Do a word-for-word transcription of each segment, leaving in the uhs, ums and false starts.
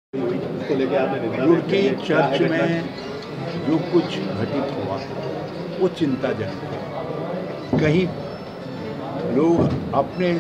Roorkee church में जो कुछ घटित हुआ वो चिंताजनक है। कहीं लोग अपने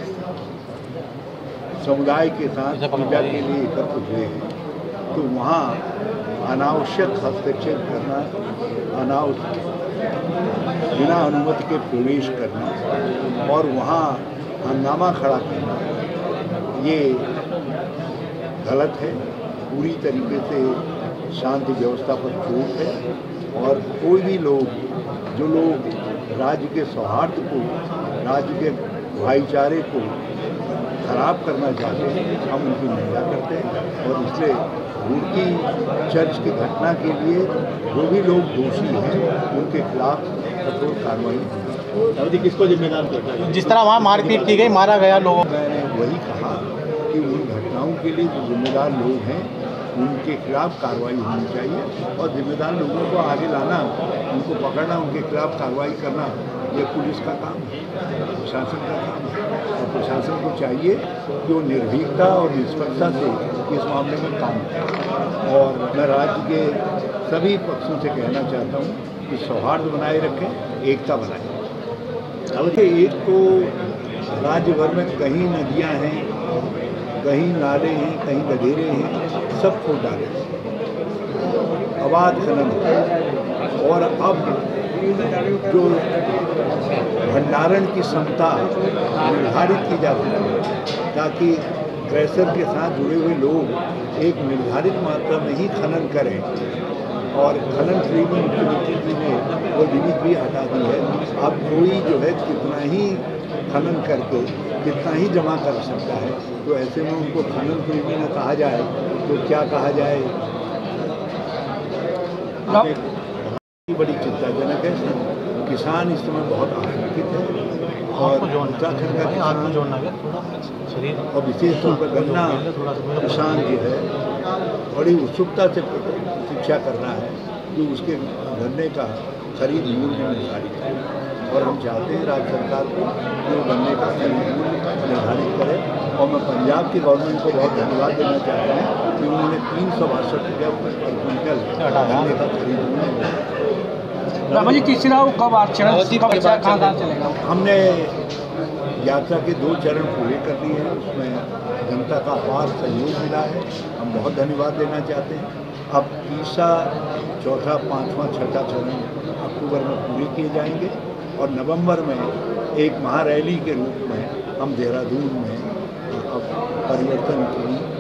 समुदाय के साथ पूजा के लिए एकत्र हुए हैं तो वहाँ अनावश्यक हस्तक्षेप करना, अनावश्यक बिना अनुमति के प्रवेश करना और वहाँ हंगामा खड़ा करना ये गलत है। पूरी तरीके से शांति व्यवस्था पर चोट है और कोई भी लोग जो लोग राज्य के सौहार्द को, राज्य के भाईचारे को खराब करना चाहते हैं, हम उनकी निंदा करते हैं और इसलिए रुड़की चर्च की घटना के लिए जो भी लोग दोषी हैं उनके खिलाफ कठोर कार्रवाई होगी। किसको जिम्मेदार करता है? जिस तरह वहाँ मारपीट की गई, मारा गया लोगों, मैंने वही कहा कि उन घटनाओं के लिए जो जिम्मेदार लोग हैं उनके खिलाफ कार्रवाई होनी चाहिए और जिम्मेदार लोगों को आगे लाना, उनको पकड़ना, उनके खिलाफ कार्रवाई करना ये पुलिस का काम है, प्रशासन का काम है और प्रशासन को चाहिए कि वो निर्भीकता और निष्पक्षता से इस मामले में काम करें। और मैं राज्य के सभी पक्षों से कहना चाहता हूँ कि सौहार्द बनाए रखें, एकता बनाए। अब एक तो राज्य भर में कहीं नदियाँ हैं, कहीं नाले हैं, कहीं गधेरे हैं, सब खोद डाले, अबाध खनन और अब जो भंडारण की क्षमता निर्धारित की जा सके ताकि क्रैशर के साथ जुड़े हुए लोग एक निर्धारित मात्रा में ही खनन करें और खनन फ्री में मुख्यमंत्री जी ने वो लिमिट भी हटा दी है। अब कोई जो है कितना ही खनन करके कितना ही जमा कर सकता है, तो ऐसे में उनको खनन प्रेमी न कहा जाए तो क्या कहा जाए। बड़ी चिंताजनक है। किसान इस समय बहुत आशंकित है और उत्तराखंड का किसान और विशेष तौर पर गन्ना किसान जो है बड़ी उत्सुकता से प्रतीक्षा कर रहा है कि उसके गन्ने का खरीद मूल्य निर्धारित है और हम चाहते हैं राज्य सरकार को कि वो गन्ने का खरीद मूल्य निर्धारित करे। और मैं पंजाब की गवर्नमेंट को बहुत धन्यवाद देना चाहता हूँ कि उन्होंने तीन सौ बासठ रुपया पर क्विंटल गन्ने का खरीद मूल्य। जी तीसरा कब कहाँ चलेगा? हमने यात्रा के दो चरण पूरे कर लिए हैं, उसमें जनता का अपार सहयोग मिला है, हम बहुत धन्यवाद देना चाहते हैं। अब तीसरा, चौथा, पाँचवा, छठा चरण अक्टूबर में पूरे किए जाएंगे और नवंबर में एक महारैली के रूप में हम देहरादून में अब परिवर्तन की